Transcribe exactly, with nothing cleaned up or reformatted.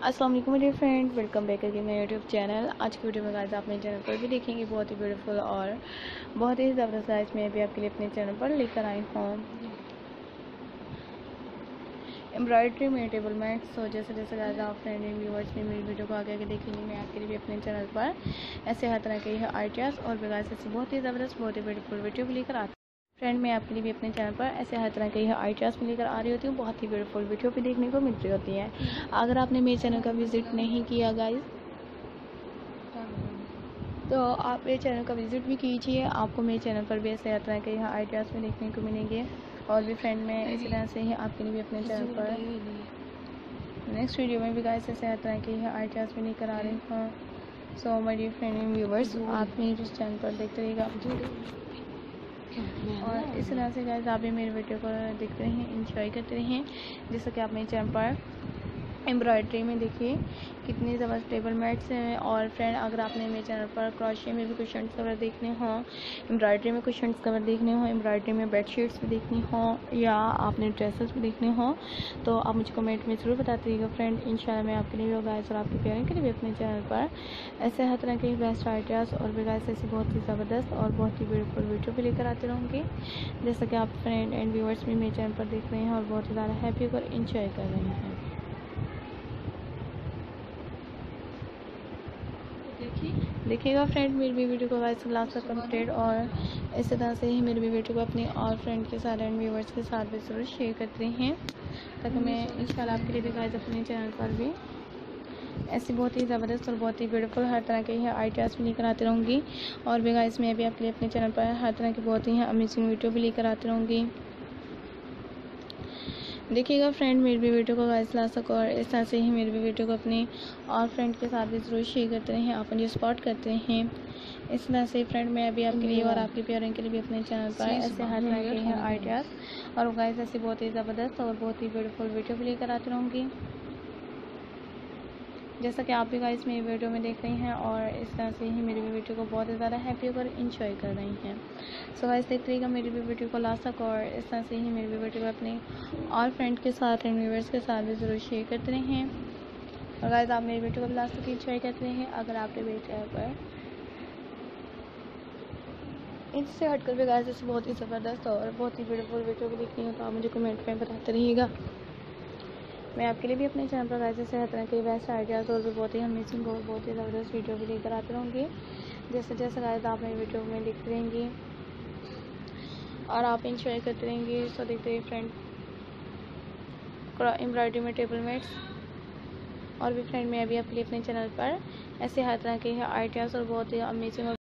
अस्सलाम वालेकुम मेरे फ्रेंड, वेलकम बैक अगेन मेरे यूट्यूब चैनल। आज की वीडियो में गाइस आप मेरे चैनल पर भी देखेंगे बहुत ही ब्यूटीफुल और बहुत ही ज़बरदस्त गाइस मैं भी आपके लिए अपने चैनल पर लेकर आई हूँ एम्ब्रॉयडरी में टेबल मैट्स। तो जैसे जैसे गाइस आप फ्रेंड एंड व्यूअर्स में मेरी वीडियो को आगे आगे देखेंगे, मैं आपके लिए भी अपने चैनल पर ऐसे हर तरह के आइडियाज़ और भी गाइस ऐसी बहुत ही ज़बरदस्त बहुत ही ब्यूटीफुल वीडियो भी लेकर आती फ्रेंड मैं आपके लिए भी अपने चैनल पर ऐसे हर तरह के आइडियाज़ में लेकर आ रही होती हूँ। बहुत ही ब्यूटीफुल वीडियो भी देखने को मिल रही होती है। अगर आपने मेरे चैनल का विज़िट नहीं किया गाइस तो आप मेरे चैनल का विज़िट भी कीजिए। आपको मेरे चैनल पर भी ऐसे हर तरह के आइडियाज़ में देखने को मिलेंगे और भी फ्रेंड मैं इसी तरह से ही आपके लिए भी अपने चैनल पर नेक्स्ट वीडियो में भी गाइस ऐसे हर तरह के आइडियाज़ में लेकर आ रही हूँ। So my dear friend and viewers, आप मेरे इस चैनल पर देखते रहिएगा और इस तरह से गाइस आप भी मेरे वीडियो को देखते रहें, इंजॉय करते रहें। जैसा कि आप मेरे चैनल पर एम्ब्रॉयडरी में देखिए कितनी ज़बरदस्त टेबल मैट्स हैं। और फ्रेंड अगर आपने मेरे चैनल पर क्रोशिया में भी कुशन कवर देखने हों, एम्ब्रॉयडरी में कुशन कवर देखने हों, एम्ब्रॉयडरी में बेडशीट्स भी देखनी हों या आपने ड्रेसेस भी देखने हों तो आप मुझे कमेंट में ज़रूर बताते रहिएगा फ्रेंड। इंशाल्लाह मैं आपके लिए भी गाइस और आपके प्यारे के लिए भी अपने चैनल पर ऐसे हर तरह के बेस्ट आइडियाज़ और भी गाइस ऐसी बहुत ही ज़बरदस्त और बहुत ही ब्यूटीफुल वीडियो भी लेकर आते रहूँगी। जैसा कि आप फ्रेंड एंड व्यूअर्स भी मेरे चैनल पर देख रहे हैं और बहुत ही ज़्यादा हैप्पी और इंजॉय कर रहे हैं। देखिएगा फ्रेंड मेरी भी वीडियो को गाइस लास्ट तक कंप्लीट और इसी तरह से ही मेरी भी वीडियो को अपने और फ्रेंड के साथ एंड व्यूवर्स के साथ भी ज़रूर शेयर करते हैं ताकि मैं इंशाल्लाह आपके लिए भी गाइस अपने चैनल पर भी ऐसी बहुत ही ज़बरदस्त और बहुत ही ब्यूटीफुल हर तरह के आइडियाज़ भी लेकर आती रहूँगी। और भी गाइस मैं भी आपके लिए अपने चैनल पर हर तरह की बहुत ही अमेजिंग वीडियो भी लेकर आती रहूँगी। देखिएगा फ्रेंड मेरी भी वीडियो को गाइस लास्ट तक और इस तरह से ही मेरी भी वीडियो को अपने और फ्रेंड के साथ भी ज़रूर शेयर करते रहें, आप मुझे सपोर्ट करते हैं। इस तरह से फ्रेंड मैं अभी आपके लिए और आपके प्यारों के लिए भी अपने चैनल पर ऐसे हर तरह के हैं आइडियाज़ और गाइस ऐसी बहुत ही ज़बरदस्त और बहुत ही ब्यूटीफुल वीडियो भी लेकर आती रहूँगी। जैसा कि आप भी गाइस मेरी वीडियो में देख रही हैं और इस तरह से ही मेरी भी वीडियो को बहुत ही ज़्यादा हैप्पी और इंजॉय कर रही हैं। सो गाइस देखते रहिएगा मेरी भी वीडियो को लास्ट तक और इस तरह से ही मेरी भी वीडियो को अपने और फ्रेंड के साथ एंड व्यूअर्स के साथ भी ज़रूर शेयर करते रहें और गाइस आप मेरी वीडियो को भी लास्ट तक इंजॉय करते रहें। अगर आपने मेरे चैनल पर इनसे हटकर भी गाइस ऐसे बहुत ही ज़बरदस्त और बहुत ही ब्यूटीफुल वीडियो भी देखनी हो तो आप मुझे कमेंट में बताते रहिएगा। मैं आपके लिए भी अपने चैनल पर गाइस ऐसे हर तरह के बेस्ट आइडियाज़ और भी बहुत ही अमेजिंग और बहुत ही ज़बरदस्त वीडियो भी लेकर आते रहूँगी। जैसे जैसे गाइस आप मेरी वीडियो में देखते रहेंगी और आप इंजॉय करते रहेंगे। सो देखते रहिए फ्रेंड एम्ब्रॉयडरी में टेबल मैट्स और भी फ्रेंड मैं अभी आपके लिए अपने चैनल पर ऐसे हर तरह के आइडियाज़ और बहुत ही अमेजिंग